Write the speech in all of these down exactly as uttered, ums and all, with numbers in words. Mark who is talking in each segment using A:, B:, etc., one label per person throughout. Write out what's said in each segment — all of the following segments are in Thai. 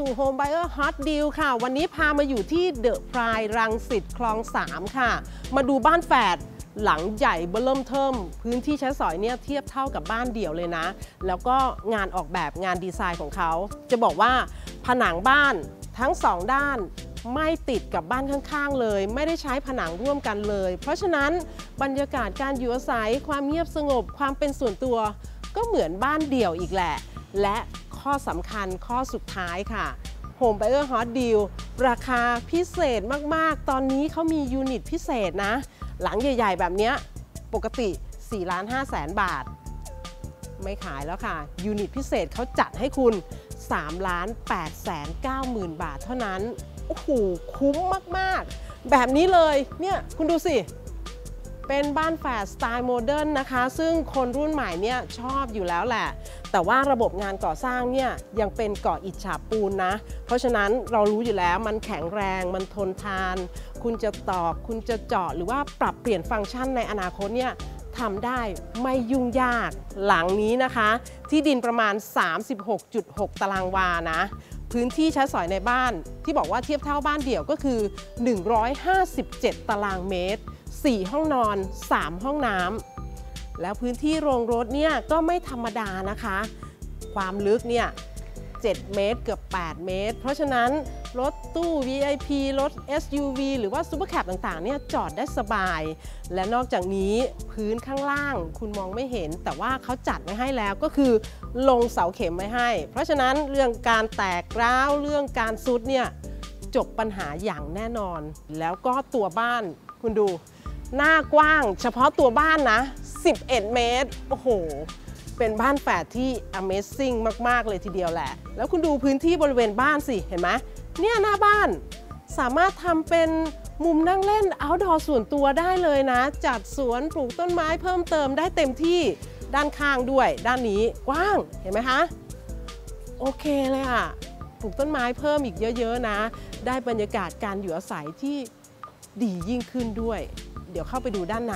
A: สู่ Home Buyer Hot Deal ค่ะวันนี้พามาอยู่ที่เดอะพรายรังสิตคลองสามค่ะมาดูบ้านแฝดหลังใหญ่เบิ่มเทิมพื้นที่ใช้สอยเนี่ยเทียบเท่ากับบ้านเดี่ยวเลยนะแล้วก็งานออกแบบงานดีไซน์ของเขาจะบอกว่าผนังบ้านทั้งสองด้านไม่ติดกับบ้านข้างๆเลยไม่ได้ใช้ผนังร่วมกันเลยเพราะฉะนั้นบรรยากาศการอยู่อาศัยความเงียบสงบความเป็นส่วนตัวก็เหมือนบ้านเดี่ยวอีกแหละและข้อสำคัญข้อสุดท้ายค่ะ Home Buyer Hot Deal ราคาพิเศษมากๆตอนนี้เขามียูนิตพิเศษนะหลังใหญ่ๆแบบนี้ปกติ สี่ล้านห้าแสน บาทไม่ขายแล้วค่ะยูนิตพิเศษเขาจัดให้คุณ สามล้านแปดแสนเก้าหมื่น บาทเท่านั้นโอ้โหคุ้มมากๆแบบนี้เลยเนี่ยคุณดูสิเป็นบ้านแฝดสไตล์โมเดิร์นนะคะซึ่งคนรุ่นใหม่เนี่ยชอบอยู่แล้วแหละแต่ว่าระบบงานก่อสร้างเนี่ยยังเป็นก่ออิฐฉาบปูนนะเพราะฉะนั้นเรารู้อยู่แล้วมันแข็งแรงมันทนทานคุณจะตอกคุณจะเจาะหรือว่าปรับเปลี่ยนฟังก์ชันในอนาคตเนี่ยทำได้ไม่ยุ่งยากหลังนี้นะคะที่ดินประมาณ สามสิบหกจุดหก ตารางวานะพื้นที่ใช้สอยในบ้านที่บอกว่าเทียบเท่าบ้านเดี่ยวก็คือหนึ่งร้อยห้าสิบเจ็ดตารางเมตรสี่ห้องนอนสามห้องน้ำแล้วพื้นที่โรงรถเนี่ยก็ไม่ธรรมดานะคะความลึกเนี่ยเจ็ดเมตรเกือบแปดเมตรเพราะฉะนั้นรถตู้ วี ไอ พี รถ เอส ยู วี หรือว่าซุปเปอร์แคปต่างๆเนี่ยจอดได้สบายและนอกจากนี้พื้นข้างล่างคุณมองไม่เห็นแต่ว่าเขาจัดไว้ให้แล้วก็คือลงเสาเข็มไว้ให้เพราะฉะนั้นเรื่องการแตกร้าวเรื่องการซุดเนี่ยจบปัญหาอย่างแน่นอนแล้วก็ตัวบ้านคุณดูหน้ากว้างเฉพาะตัวบ้านนะสิบเอ็ดเมตรโอ้โหเป็นบ้านแฝดที่ Amazing มากๆเลยทีเดียวแหละแล้วคุณดูพื้นที่บริเวณบ้านสิเห็นไหมเนี่ยหน้าบ้านสามารถทำเป็นมุมนั่งเล่น outdoor ส่วนตัวได้เลยนะจัดสวนปลูกต้นไม้เพิ่มเติมได้เต็มที่ด้านข้างด้วยด้านนี้กว้างเห็นไหมคะโอเคเลยอ่ะปลูกต้นไม้เพิ่มอีกเยอะๆนะได้บรรยากาศการอยู่อาศัยที่ดียิ่งขึ้นด้วยเดี๋ยวเข้าไปดูด้านใน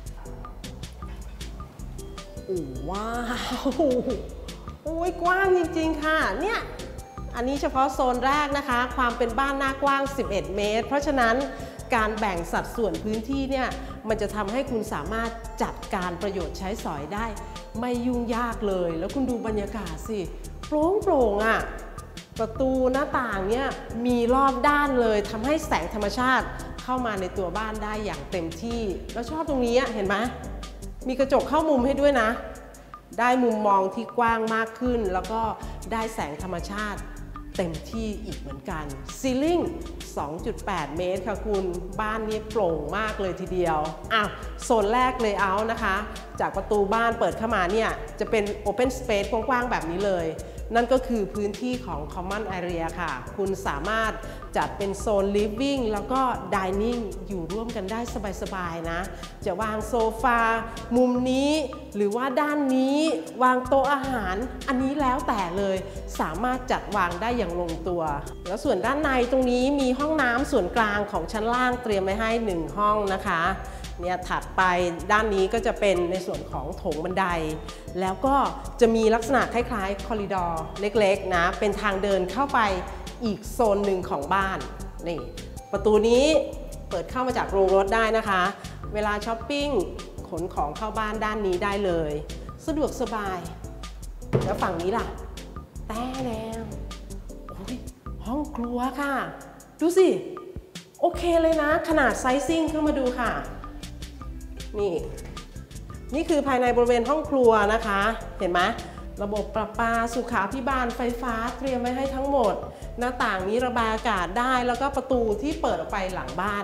A: โอ้ว้าวโอ้ยกว้างจริงๆค่ะเนี่ยอันนี้เฉพาะโซนแรกนะคะความเป็นบ้านหน้ากว้างสิบเอ็ดเมตรเพราะฉะนั้นการแบ่งสัดส่วนพื้นที่เนี่ยมันจะทำให้คุณสามารถจัดการประโยชน์ใช้สอยได้ไม่ยุ่งยากเลยแล้วคุณดูบรรยากาศสิโปร่งโปร่งอ่ะประตูหน้าต่างเนี่ยมีรอบด้านเลยทำให้แสงธรรมชาติเข้ามาในตัวบ้านได้อย่างเต็มที่แล้วชอบตรงนี้เห็นไหมมีกระจกเข้ามุมให้ด้วยนะได้มุมมองที่กว้างมากขึ้นแล้วก็ได้แสงธรรมชาติเต็มที่อีกเหมือนกันซีลิ่ง สองจุดแปด เมตรค่ะคุณบ้านนี้โปร่งมากเลยทีเดียวอ่ะโซนแรกเลเยอร์นะคะจากประตูบ้านเปิดเข้ามาเนี่ยจะเป็น Open Space กว้างๆแบบนี้เลยนั่นก็คือพื้นที่ของ Common Area ค่ะคุณสามารถจัดเป็นโซน Living แล้วก็ Dining อยู่ร่วมกันได้สบายๆนะจะวางโซฟามุมนี้หรือว่าด้านนี้วางโต๊ะอาหารอันนี้แล้วแต่เลยสามารถจัดวางได้อย่างลงตัวแล้วส่วนด้านในตรงนี้มีห้องน้ำส่วนกลางของชั้นล่างเตรียมไว้ให้หนึ่งห้องนะคะเนี่ยถัดไปด้านนี้ก็จะเป็นในส่วนของโถงบันไดแล้วก็จะมีลักษณะคล้ายๆคอริดอร์เล็กๆนะเป็นทางเดินเข้าไปอีกโซนหนึ่งของบ้านนี่ประตูนี้เปิดเข้ามาจากโรงรถได้นะคะเวลาช้อปปิ้งขนของเข้าบ้านด้านนี้ได้เลยสะดวกสบายแล้วฝั่งนี้ล่ะแต่แล้วโอ้ยห้องครัวค่ะดูสิโอเคเลยนะขนาดไซซิ่งเข้ามาดูค่ะนี่นี่คือภายในบริเวณห้องครัวนะคะเห็นไหมระบบประปาสุขาภิบาลไฟฟ้าเตรียมไว้ให้ทั้งหมดหน้าต่างนี้ระบายอากาศได้แล้วก็ประตูที่เปิดออกไปหลังบ้าน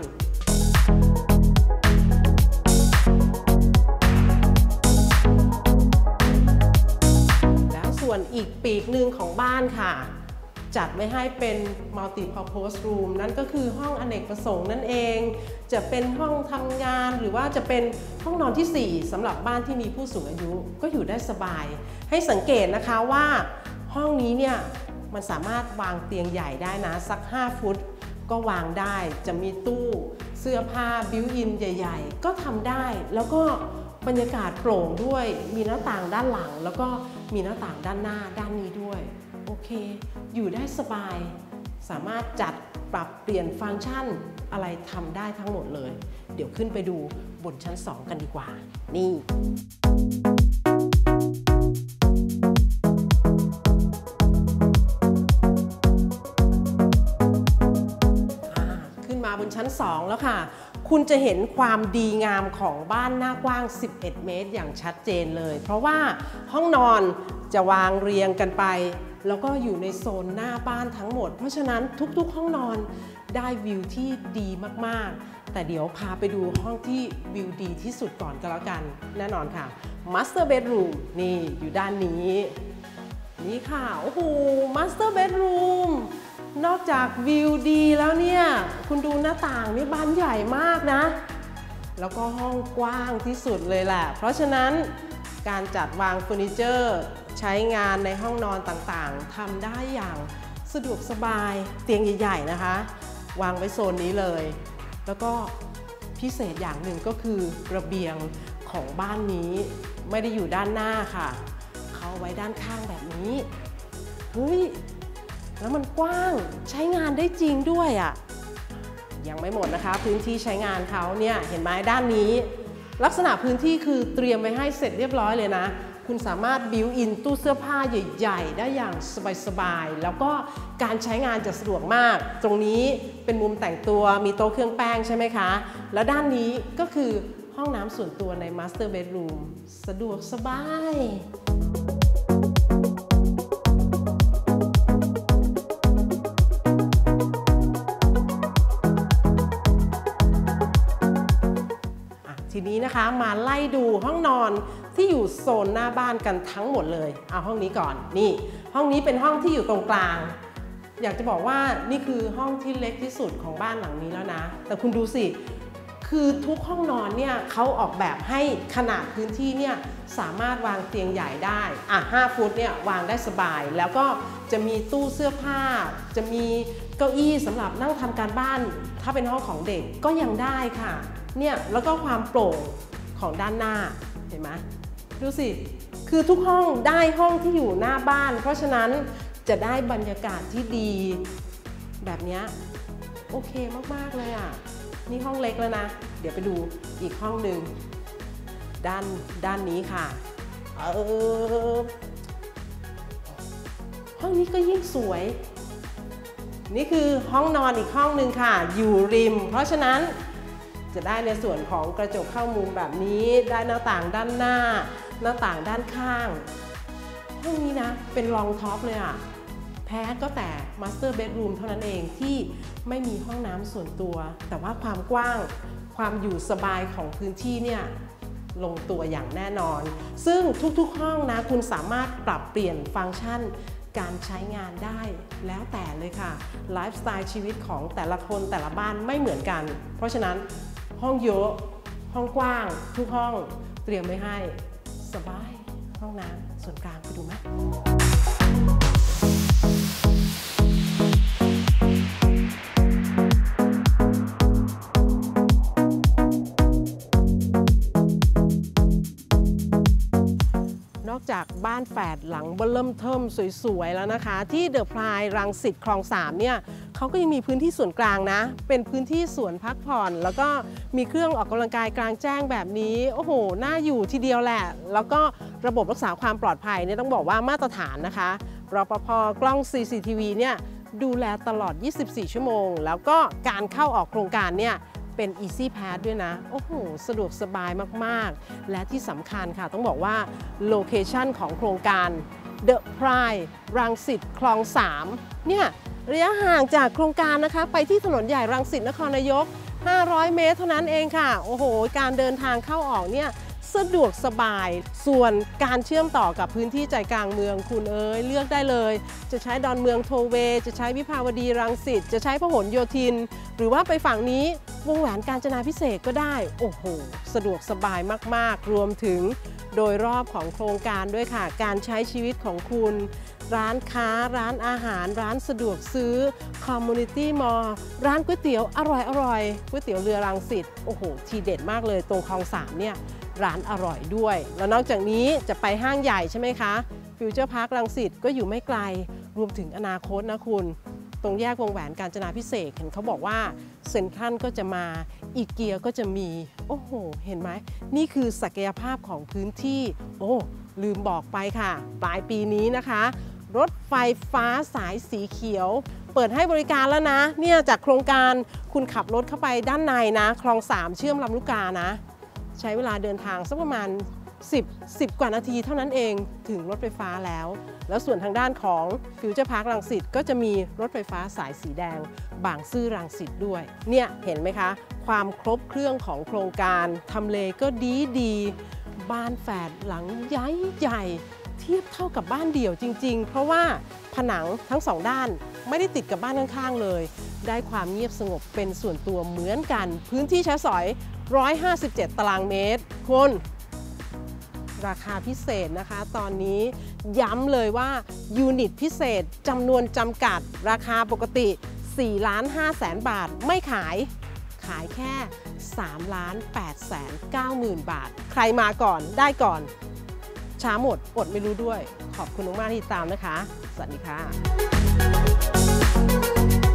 A: แล้วส่วนอีกปีกหนึ่งของบ้านค่ะจัดไว้ให้เป็น multi-purpose room นั่นก็คือห้องอเนกประสงค์นั่นเองจะเป็นห้องทำงานหรือว่าจะเป็นห้องนอนที่สี่สำหรับบ้านที่มีผู้สูงอายุก็อยู่ได้สบายให้สังเกตนะคะว่าห้องนี้เนี่ยมันสามารถวางเตียงใหญ่ได้นะสักห้าฟุตก็วางได้จะมีตู้เสื้อผ้าบิวอินใหญ่ๆก็ทำได้แล้วก็บรรยากาศโปร่งด้วยมีหน้าต่างด้านหลังแล้วก็มีหน้าต่างด้านหน้าด้านนี้ด้วยโอเคเคอยู่ได้สบายสามารถจัดปรับเปลี่ยนฟังก์ชันอะไรทำได้ทั้งหมดเลยเดี๋ยวขึ้นไปดูบนชั้นสองกันดีกว่านี่ขึ้นมาบนชั้นสองแล้วค่ะคุณจะเห็นความดีงามของบ้านหน้ากว้างสิบเอ็ดเมตรอย่างชัดเจนเลยเพราะว่าห้องนอนจะวางเรียงกันไปแล้วก็อยู่ในโซนหน้าบ้านทั้งหมดเพราะฉะนั้นทุกๆห้องนอนได้วิวที่ดีมากๆแต่เดี๋ยวพาไปดูห้องที่วิวดีที่สุดก่อนก็แล้วกันแน่นอนค่ะ Master Bedroom นี่อยู่ด้านนี้นี่ค่ะโอ้โห Master Bedroom นอกจากวิวดีแล้วเนี่ยคุณดูหน้าต่างนี่บานใหญ่มากนะแล้วก็ห้องกว้างที่สุดเลยแหละเพราะฉะนั้นการจัดวางเฟอร์นิเจอร์ใช้งานในห้องนอนต่างๆทำได้อย่างสะดวกสบายเตียงใหญ่ๆนะคะวางไว้โซนนี้เลยแล้วก็พิเศษอย่างหนึ่งก็คือระเบียงของบ้านนี้ไม่ได้อยู่ด้านหน้าค่ะเขาไว้ด้านข้างแบบนี้เฮ้ยแล้วมันกว้างใช้งานได้จริงด้วยอ่ะยังไม่หมดนะคะพื้นที่ใช้งานเขาเนี่ยเห็นไหมด้านนี้ลักษณะพื้นที่คือเตรียมไว้ให้เสร็จเรียบร้อยเลยนะคุณสามารถบิวอินตู้เสื้อผ้าใหญ่ๆได้อย่างสบายๆแล้วก็การใช้งานจะสะดวกมากตรงนี้เป็นมุมแต่งตัวมีโต๊ะเครื่องแป้งใช่ไหมคะแล้วด้านนี้ก็คือห้องน้ำส่วนตัวใน Master Bedroom สะดวกสบายทีนี้นะคะมาไล่ดูห้องนอนที่อยู่โซนหน้าบ้านกันทั้งหมดเลยเอาห้องนี้ก่อนนี่ห้องนี้เป็นห้องที่อยู่ตรงกลางอยากจะบอกว่านี่คือห้องที่เล็กที่สุดของบ้านหลังนี้แล้วนะแต่คุณดูสิคือทุกห้องนอนเนี่ยเขาออกแบบให้ขนาดพื้นที่เนี่ยสามารถวางเตียงใหญ่ได้อ่ะห้าฟุตเนี่ยวางได้สบายแล้วก็จะมีตู้เสื้อผ้าจะมีเก้าอี้สำหรับนั่งทำการบ้านถ้าเป็นห้องของเด็กก็ยังได้ค่ะเนี่ยแล้วก็ความโปร่งของด้านหน้าเห็นไหมดูสิคือทุกห้องได้ห้องที่อยู่หน้าบ้านเพราะฉะนั้นจะได้บรรยากาศที่ดีแบบนี้โอเคมากๆเลยอ่ะนี่ห้องเล็กแล้วนะเดี๋ยวไปดูอีกห้องหนึ่งด้านด้านนี้ค่ะเออห้องนี้ก็ยิ่งสวยนี่คือห้องนอนอีกห้องหนึ่งค่ะอยู่ริมเพราะฉะนั้นจะได้ในส่วนของกระจกเข้ามุมแบบนี้ได้หน้าต่างด้านหน้าหน้าต่างด้านข้างห้องนี้นะเป็นรองท็อปเลยอะแพ้ก็แต่ Master Bedroom เท่านั้นเองที่ไม่มีห้องน้ำส่วนตัวแต่ว่าความกว้างความอยู่สบายของพื้นที่เนี่ยลงตัวอย่างแน่นอนซึ่งทุกๆห้องนะคุณสามารถปรับเปลี่ยนฟังก์ชันการใช้งานได้แล้วแต่เลยค่ะไลฟ์สไตล์ชีวิตของแต่ละคนแต่ละบ้านไม่เหมือนกันเพราะฉะนั้นห้องเยอะห้องกว้างทุกห้องเตรียมไว้ให้สบายห้องน้ำส่วนกลางไปดูไหมนอกจากบ้านแฝดหลังเบิ่มเทิ่มสวยๆแล้วนะคะที่เดอะพลายรังสิตคลองสามเนี่ยเขาก็ยังมีพื้นที่ส่วนกลางนะเป็นพื้นที่สวนพักผ่อนแล้วก็มีเครื่องออกกำลังกายกลางแจ้งแบบนี้โอ้โหน่าอยู่ทีเดียวแหละแล้วก็ระบบรักษาความปลอดภัยเนี่ยต้องบอกว่ามาตรฐานนะคะรปภ.กล้อง ซี ซี ที วี เนี่ยดูแลตลอดยี่สิบสี่ชั่วโมงแล้วก็การเข้าออกโครงการเนี่ยเป็น Easy Pass ด้วยนะโอ้โหสะดวกสบายมากๆและที่สำคัญค่ะต้องบอกว่าโลเคชันของโครงการ The Pride รังสิตคลองสามเนี่ยระยะห่างจากโครงการนะคะไปที่ถนนใหญ่รังสิตนครนายกห้าร้อยเมตรเท่านั้นเองค่ะโอ้โหการเดินทางเข้าออกเนี่ยสะดวกสบายส่วนการเชื่อมต่อกับพื้นที่ใจกลางเมืองคุณเอ๋ยเลือกได้เลยจะใช้ดอนเมืองโทเวจะใช้วิภาวดีรังสิตจะใช้พหลโยธินหรือว่าไปฝั่งนี้วงแหวนกาญจนาพิเศษก็ได้โอ้โหสะดวกสบายมากๆรวมถึงโดยรอบของโครงการด้วยค่ะการใช้ชีวิตของคุณร้านค้าร้านอาหารร้านสะดวกซื้อคอมมูนิตี้มอลล์ร้านก๋วยเตี๋ยวอร่อยอร่อยก๋วยเตี๋ยวเรือรังสิตโอ้โหทีเด็ดมากเลยตรงคลองสามเนี่ยร้านอร่อยด้วยแล้วนอกจากนี้จะไปห้างใหญ่ใช่ไหมคะฟิวเจอร์พาร์ครังสิตก็อยู่ไม่ไกลรวมถึงอนาคตนะคุณตรงแยกวงแหวนกาญจนาภิเษกเห็นเขาบอกว่าเซ็นทรัลก็จะมาอีเกียก็จะมีโอ้โหเห็นไหมนี่คือศักยภาพของพื้นที่โอ้ลืมบอกไปค่ะปลายปีนี้นะคะรถไฟฟ้าสายสีเขียวเปิดให้บริการแล้วนะเนี่ยจากโครงการคุณขับรถเข้าไปด้านในนะคลองสามเชื่อมลำลูกกานะใช้เวลาเดินทางสักประมาณ10 10 กว่านาทีเท่านั้นเองถึงรถไฟฟ้าแล้วแล้วส่วนทางด้านของฟิวเจอร์พาร์ครังสิตก็จะมีรถไฟฟ้าสายสีแดงบางซื่อรังสิตด้วยเนี่ยเห็นไหมคะความครบเครื่องของโครงการทำเลก็ดีดีบ้านแฝดหลังใหญ่ใหญ่เทียบเท่ากับบ้านเดี่ยวจริงๆเพราะว่าผนังทั้งสองด้านไม่ได้ติดกับบ้านข้างๆเลยได้ความเงียบสงบเป็นส่วนตัวเหมือนกันพื้นที่ใช้สอยหนึ่งร้อยห้าสิบเจ็ดตารางเมตรคุณราคาพิเศษนะคะตอนนี้ย้ำเลยว่ายูนิตพิเศษจำนวนจำกัดราคาปกติ สี่ล้านห้าแสน บาทไม่ขายขายแค่ สามล้านแปดแสนเก้าหมื่น บาทใครมาก่อนได้ก่อนช้าหมดอดไม่รู้ด้วยขอบคุณมากๆที่ติดตามนะคะสวัสดีค่ะ